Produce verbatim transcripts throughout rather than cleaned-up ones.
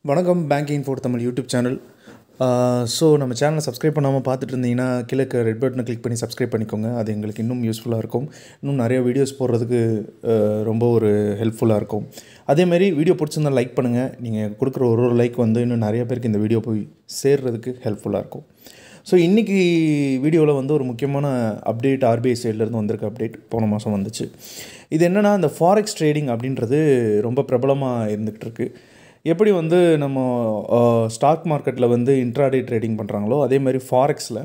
வணக்கம் banking for Tamil YouTube channel. So நம்ம சேனலை சப்ஸ்கிரைப் பண்ணாமல் பார்த்துட்டு இருந்தீங்கன்னா கீழே ரெட் பட்டனை கிளிக் பண்ணி சப்ஸ்கிரைப் பண்ணிக்கோங்க. அது எங்களுக்கு இன்னும் யூஸ்ஃபுல்லாக இருக்கும். இன்னும் நிறைய வீடியோஸ் போடுறதுக்கு ரொம்ப ஒரு ஹெல்ப்ஃபுல்லாக இருக்கும். அதேமாதிரி வீடியோ பிடிச்சிருந்தா லைக் பண்ணுங்கள். நீங்கள் கொடுக்குற ஒரு ஒரு லைக் வந்து இன்னும் நிறைய பேருக்கு இந்த வீடியோ போய் சேர்றதுக்கு ஹெல்ப்ஃபுல்லாக இருக்கும். ஸோ இன்றைக்கி வீடியோவில் வந்து ஒரு முக்கியமான அப்டேட் ஆர்பிஐ சைட்லேருந்து வந்திருக்க அப்டேட் போன மாதம் வந்துச்சு. இது என்னென்னா, இந்த ஃபாரெக்ஸ் ட்ரேடிங் அப்படின்றது ரொம்ப பிரபலமாக இருந்துகிட்டு இருக்குது. எப்படி வந்து நம்ம ஸ்டாக் மார்க்கெட்டில் வந்து இன்ட்ராடே ட்ரேடிங் பண்ணுறாங்களோ அதே மாதிரி ஃபாரெக்ஸில்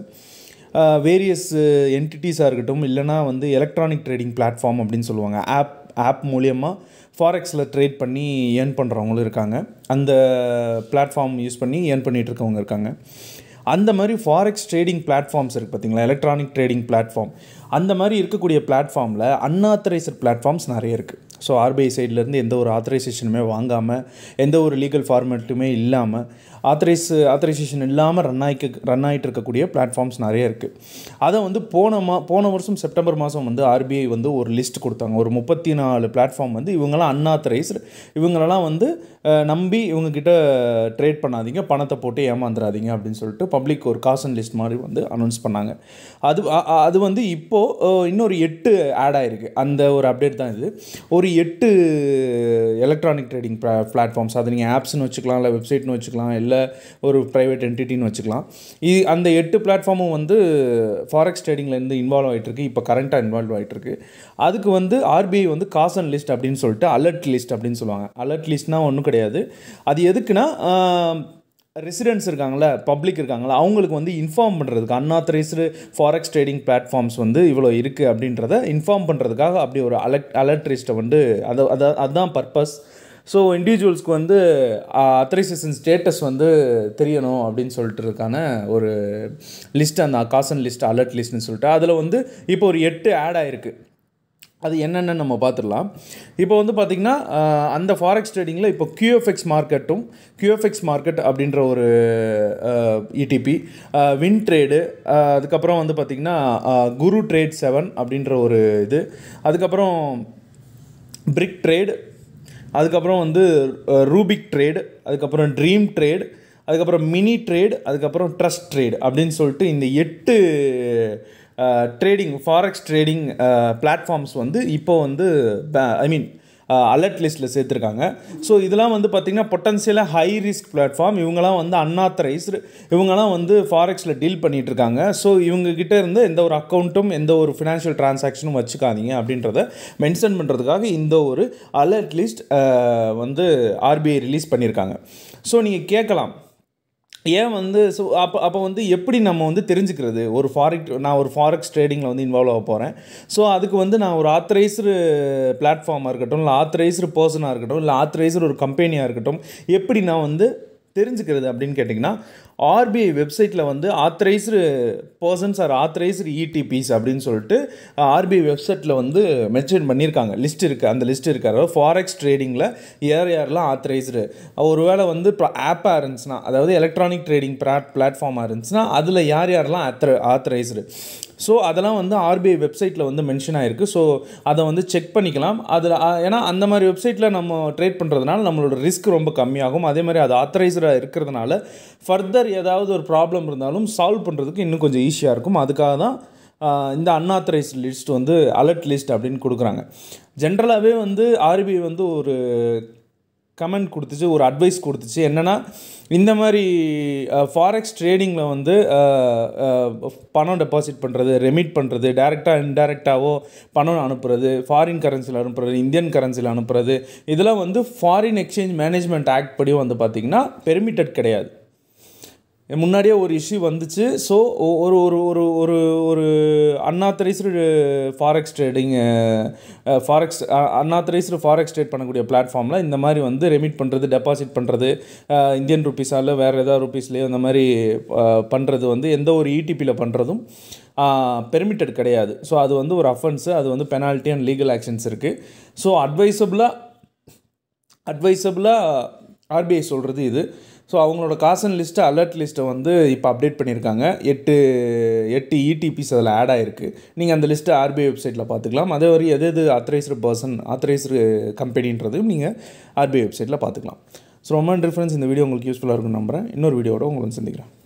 வேரியஸ் என்டிட்டிஸாக இருக்கட்டும், இல்லைனா வந்து எலக்ட்ரானிக் ட்ரேடிங் பிளாட்ஃபார்ம் அப்படின்னு சொல்லுவாங்க. ஆப் ஆப் மூலியமாக ஃபாரெக்ஸில் ட்ரேட் பண்ணி ஏர்ன் பண்ணுறவங்களும் இருக்காங்க. அந்த பிளாட்ஃபார்ம் யூஸ் பண்ணி ஏர்ன் பண்ணிகிட்டு இருக்கவங்க இருக்காங்க. அந்த மாதிரி ஃபாரெக்ஸ் ட்ரேடிங் பிளாட்ஃபார்ம்ஸ் இருக்குது பார்த்திங்களா, எலக்ட்ரானிக் ட்ரேடிங் பிளாட்ஃபார்ம். அந்த மாதிரி இருக்கக்கூடிய பிளாட்ஃபார்மில் அன்ஆத்தரைஸ்ட் பிளாட்ஃபார்ம்ஸ் நிறைய இருக்குது. ஸோ ஆர்பிஐ சைட்லேருந்து எந்த ஒரு ஆத்தரைசேஷனுமே வாங்காமல், எந்த ஒரு லீகல் ஃபார்மேட்டுமே இல்லாமல், ஆத்தரைஸ் ஆத்தரைசேஷன் இல்லாமல் ரன் ஆகி ரன் ஆகிட்டு இருக்கக்கூடிய பிளாட்ஃபார்ம்ஸ் நிறைய இருக்குது. அதை வந்து போன மா போன வருஷம் செப்டம்பர் மாதம் வந்து ஆர்பிஐ வந்து ஒரு லிஸ்ட் கொடுத்தாங்க. ஒரு முப்பத்தி நாலு பிளாட்ஃபார்ம் வந்து இவங்களாம் அன்ஆத்தரைஸ்டு, இவங்களெல்லாம் வந்து நம்பி இவங்கக்கிட்ட ட்ரேட் பண்ணாதீங்க, பணத்தை போட்டு ஏமாந்துடாதீங்க அப்படின்னு சொல்லிட்டு பப்ளிக் ஒரு காசன் லிஸ்ட் மாதிரி வந்து அனௌன்ஸ் பண்ணாங்க. அது அது வந்து இப்போது இன்னொரு எட்டு ஆட் ஆகிருக்கு. அந்த ஒரு அப்டேட் தான் இது. ஒரு எட்டு எலக்ட்ரானிக் ட்ரேடிங் பிளாட்ஃபார்ம்ஸ், அது நீங்கள் ஆப்ஸ்னு வச்சுக்கலாம், இல்லை வெப்சைட்னு வச்சுக்கலாம், இல்லை ஒரு ப்ரைவேட் என்டிட்டின்னு வச்சுக்கலாம். இது அந்த எட்டு பிளாட்ஃபார்மும் வந்து ஃபாரெக்ஸ் ட்ரேடிங்லேருந்து இன்வால்வ் ஆகிட்டுருக்கு. இப்போ கரண்ட்டாக இன்வால்வ் ஆகிட்டுருக்கு. அதுக்கு வந்து ஆர்பிஐ வந்து காசன் லிஸ்ட் அப்படின்னு சொல்லிட்டு அலர்ட் லிஸ்ட் அப்படின்னு சொல்லுவாங்க. அலர்ட் லிஸ்ட்னால் ஒன்றும் கிடையாது. அது எதுக்குன்னா, ரெசிடென்ட்ஸ் இருக்காங்களா, பப்ளிக் இருக்காங்களா, அவங்களுக்கு வந்து இன்ஃபார்ம் பண்ணுறதுக்கு, அன்ஆத்தரைஸ்டு ஃபாரெக்ஸ் ட்ரேடிங் பிளாட்ஃபார்ம்ஸ் வந்து இவ்வளோ இருக்குது அப்படின்றத இன்ஃபார்ம் பண்ணுறதுக்காக அப்படி ஒரு அலர்ட் அலர்ட் லிஸ்ட்டை வந்து அதை அதை அதுதான் பர்பஸ். ஸோ இண்டிவிஜுவல்ஸ்க்கு வந்து அத்தரைசேஷன் ஸ்டேட்டஸ் வந்து தெரியணும் அப்படின்னு சொல்லிட்டு இருக்கான ஒரு லிஸ்ட், அந்த காசன் லிஸ்ட் அலர்ட் லிஸ்ட்னு சொல்லிட்டு அதில் வந்து இப்போ ஒரு எட்டு ஆட் ஆகிருக்கு. அது என்னென்னு நம்ம பார்த்துடலாம். இப்போ வந்து பார்த்திங்கன்னா, அந்த ஃபாரெக்ஸ் ட்ரேடிங்கில் இப்போ கியூஎஃப்எக்ஸ் மார்க்கெட்டும் கியூஎஃப்எக்ஸ் மார்க்கெட் அப்படின்ற ஒரு இடிபி, வின் ட்ரேடு, அதுக்கப்புறம் வந்து பார்த்திங்கன்னா குரு ட்ரேட் செவன் அப்படின்ற ஒரு இது, அதுக்கப்புறம் பிரிக் ட்ரேடு, அதுக்கப்புறம் வந்து ரூபிக் ட்ரேடு, அதுக்கப்புறம் ட்ரீம் ட்ரேடு, அதுக்கப்புறம் மினி ட்ரேடு, அதுக்கப்புறம் ட்ரஸ்ட் ட்ரேடு அப்படின்னு சொல்லிட்டு இந்த எட்டு ட்ரேடிங் ஃபாரெக்ஸ் ட்ரேடிங் பிளாட்ஃபார்ம்ஸ் வந்து இப்போ வந்து ஐ மீன் அலர்ட் லிஸ்ட்டில் சேர்த்துருக்காங்க. ஸோ இதெல்லாம் வந்து பார்த்திங்கன்னா பொட்டன்ஷியலாக ஹை ரிஸ்க் பிளாட்ஃபார்ம். இவங்களாம் வந்து அன்ஆத்தரைஸ்டு, இவங்களாம் வந்து ஃபாரெக்ஸில் டீல் பண்ணிகிட்டு இருக்காங்க. ஸோ இவங்ககிட்ட இருந்து எந்த ஒரு அக்கௌண்ட்டும் எந்த ஒரு ஃபினான்ஷியல் டிரான்சாக்ஷனும் வச்சுக்காதீங்க அப்படின்றத மென்ஷன் பண்ணுறதுக்காக இந்த ஒரு அலர்ட் லிஸ்ட் வந்து ஆர்பிஐ ரிலீஸ் பண்ணியிருக்காங்க. ஸோ நீங்கள் கேட்கலாம், ஏன் வந்து ஸோ அப்போ அப்போ வந்து எப்படி நம்ம வந்து தெரிஞ்சுக்கிறது, ஒரு ஃபாரெக் நான் ஒரு ஃபாரெக்ஸ் ட்ரேடிங்கில் வந்து இன்வால்வ் ஆக போகிறேன். ஸோ அதுக்கு வந்து நான் ஒரு ஆத்தரைஸ்டு பிளாட்ஃபார்மாக இருக்கட்டும், இல்லை ஆத்தரைஸ்டு பர்சனாக இருக்கட்டும், இல்லை ஆத்தரைஸ்டு ஒரு கம்பெனியாக இருக்கட்டும், எப்படி நான் வந்து தெரிஞ்சுக்கிறது அப்படின்னு கேட்டிங்கன்னா, ஆர்பிஐ வெப்சைட்டில் வந்து authorised persons or authorised ETPs அப்படின்னு சொல்லிட்டு ஆர்பிஐ வெப்சைட்டில் வந்து மென்ஷன் பண்ணியிருக்காங்க. லிஸ்ட் இருக்குது, அந்த லிஸ்ட் இருக்காரு. ஃபாரெக்ஸ் ட்ரேடிங்கில் யார் யாரெல்லாம் ஆத்தரைஸ்டு, ஒரு வேளை வந்து இப்போ ஆப்பாக இருந்துச்சுன்னா, அதாவது எலக்ட்ரானிக் ட்ரேடிங் பிளாட் பிளாட்ஃபார்மாக இருந்துச்சுன்னா அதில் யார் யாரெல்லாம் ஆத்தர ஆத்தரைஸ்டு ஸோ அதெல்லாம் வந்து ஆர்பிஐ வெப்சைட்டில் வந்து மென்ஷன் ஆகிருக்கு. ஸோ அதை வந்து செக் பண்ணிக்கலாம். அதில் ஏன்னா அந்த மாதிரி வெப்சைட்டில் நம்ம ட்ரேட் பண்ணுறதுனால நம்மளோட ரிஸ்க் ரொம்ப கம்மியாகும். அதே மாதிரி அது ஆத்தரைஸ்டாக இருக்கிறதுனால ஃபர்தர் ஏதாவது ஒரு ப்ராப்ளம் இருந்தாலும் சால்வ் பண்ணுறதுக்கு இன்னும் கொஞ்சம் ஈஸியாக இருக்கும். அதுக்காக தான் இந்த அன்ஆத்தரைஸ்ட் லிஸ்ட் வந்து அலர்ட் லிஸ்ட் அப்படின்னு கொடுக்குறாங்க. ஜென்ரலாகவே வந்து ஆர்பிஐ வந்து ஒரு கமெண்ட் கொடுத்துச்சு, ஒரு அட்வைஸ் கொடுத்துச்சு. என்னென்னா, இந்த மாதிரி ஃபாரெக்ஸ் ட்ரேடிங்கில் வந்து பணம் டெபாசிட் பண்ணுறது, ரெமிட் பண்ணுறது, டைரெக்டாக இன்டைரக்டாவோ பணம் அனுப்புறது, ஃபாரின் கரன்சியில் அனுப்புறது, இந்தியன் கரன்சியில் அனுப்புறது, இதெல்லாம் வந்து ஃபாரின் எக்ஸ்சேஞ்ச் மேனேஜ்மெண்ட் ஆக்ட் படி வந்து பார்த்திங்கன்னா பெர்மிட்டட் கிடையாது. முன்னாடியே ஒரு இஷ்யூ வந்துச்சு. ஸோ ஒரு ஒரு ஒரு ஒரு ஒரு unauthorised forex trading forex unauthorised forex trade பண்ணக்கூடிய பிளாட்ஃபார்மில் இந்த மாதிரி வந்து ரெமிட் பண்ணுறது, டெபாசிட் பண்ணுறது, இந்தியன் ருப்பீஸால் வேறு ஏதாவது ருப்பீஸ்லேயோ அந்த மாதிரி பண்ணுறது வந்து எந்த ஒரு இடிபியில் பண்ணுறதும் பெர்மிட்டட் கிடையாது. ஸோ அது வந்து ஒரு அஃபென்ஸு, அது வந்து பெனால்ட்டி அண்ட் லீகல் ஆக்ஷன்ஸ் இருக்குது. ஸோ அட்வைசபிளாக அட்வைசபிளாக ஆர்பிஐ சொல்கிறது இது. ஸோ அவங்களோட காசன் லிஸ்ட்டு அலர்ட் லிஸ்ட்டை வந்து இப்போ அப்டேட் பண்ணியிருக்காங்க. எட்டு எட்டு இடிபிஸ் அதில் ஆட் ஆகிருக்கு. நீங்கள் அந்த லிஸ்ட்டை ஆர்பிஐ வெப்சைட்டில் பார்த்துக்கலாம். அதே மாதிரி எது எது ஆத்தரைஸ்டு பர்சன், ஆத்தரைஸ்டு கம்பெனின்றதையும் நீங்கள் ஆர்பிஐ வெப்சைட்டில் பார்த்துக்கலாம். ஸோ ரொமான் டிஃபரன்ஸ் இந்த வீடியோ உங்களுக்கு யூஸ்ஃபுல்லாக இருக்கும்னு நம்புகிறேன். இன்னொரு வீடியோவோட உங்களை வந்து சந்திக்கிறேன்.